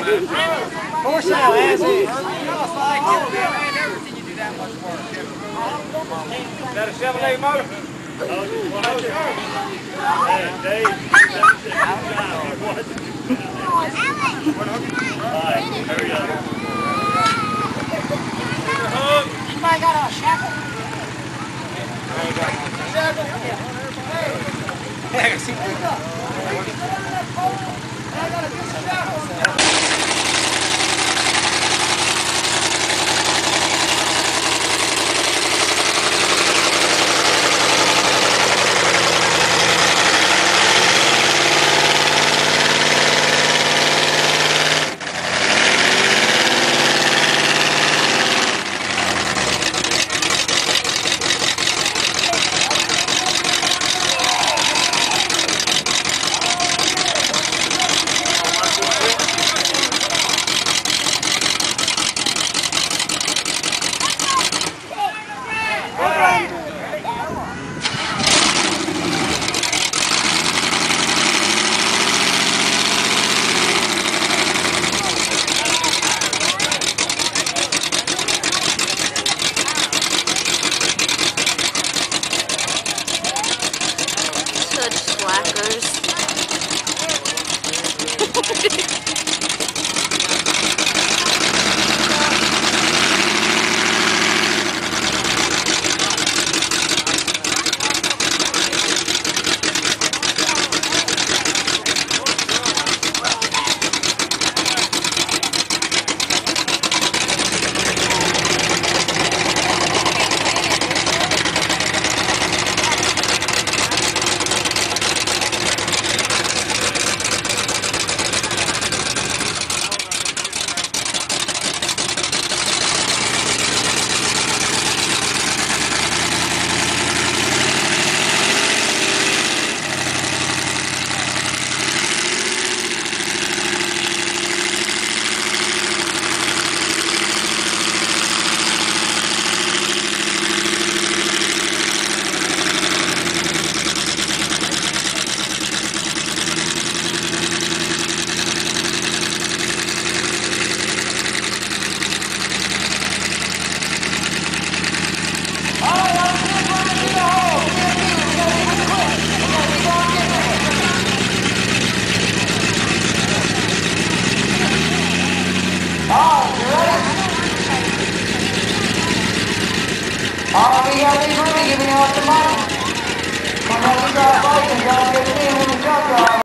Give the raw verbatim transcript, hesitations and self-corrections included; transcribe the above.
Force out, as is. I ain't never seen you do that much work. Is that a Chevrolet motor? Hey, Dave. Hurry up. Anybody got a shackle? Shackle? Hey, see what I got a good shackle. Slackers. All we got is really giving out the money. Come on, you got both and y'all get in when the truck drive.